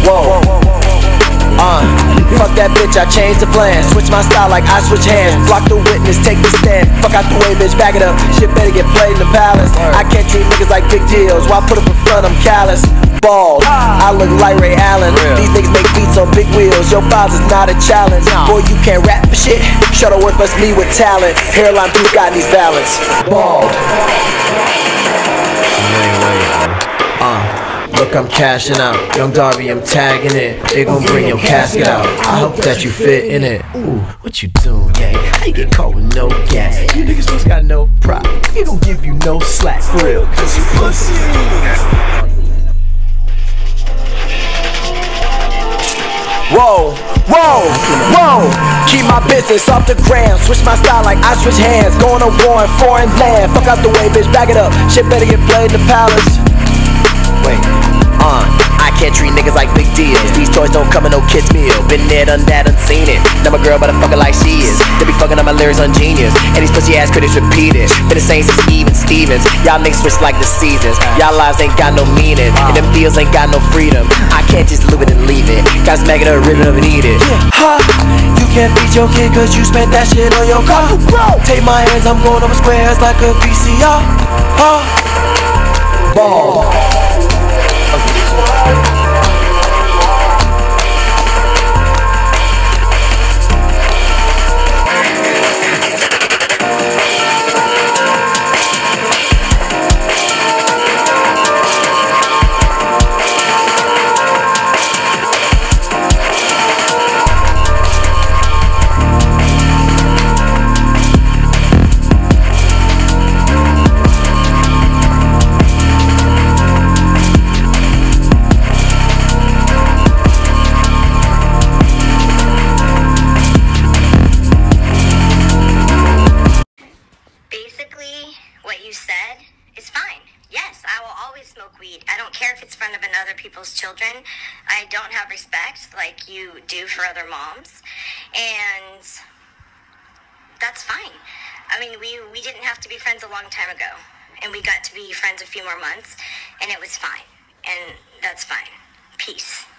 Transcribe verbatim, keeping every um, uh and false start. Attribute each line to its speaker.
Speaker 1: Whoa. Uh, fuck that bitch, I changed the plan. Switch my style like I switch hands. Block the witness, take the stand. Fuck out the way, bitch, back it up. Shit better get played in the palace. I can't treat niggas like big deals. Why put up in front, I'm callous. Bald, I look like Ray Allen. These niggas make beats on big wheels. Your files is not a challenge. Boy, you can't rap for shit. Shuttlesworth must me with talent. Hairline, blue got these balance. Bald. Uh. Look, I'm cashing out. Young Darby, I'm tagging it. They gon' bring your casket out. I hope that you fit in it. Ooh, what you doing, gang? How you get caught with no gas? You niggas just got no pride. He gon' give you no slack, for real, cause you pussy. Whoa, whoa, whoa. Keep my business off the gram. Switch my style like I switch hands. Going to war in foreign land. Fuck out the way, bitch, back it up. Shit better get played in the palace. Wait, uh, I can't treat niggas like big deals. These toys don't come in no kid's meal. Been there, done that, unseen it. Now my girl better fuck her like she is. They be fucking up my lyrics on Genius. And these pussy ass critics repeat it. Been the same since even Stevens. Y'all niggas switch like the seasons. Y'all lives ain't got no meaning. And them deals ain't got no freedom. I can't just live it and leave it. Gotta smack it up, rip it up and eat it. Ha! You can't feed your kid cause you spent that shit on your car. Take my hands, I'm going over squares like a V C R. Ha! Ball.
Speaker 2: What you said is fine. Yes, I will always smoke weed. I don't care if it's in front of other people's children. I don't have respect like you do for other moms. And that's fine. I mean, we, we didn't have to be friends a long time ago. And we got to be friends a few more months. And it was fine. And that's fine. Peace.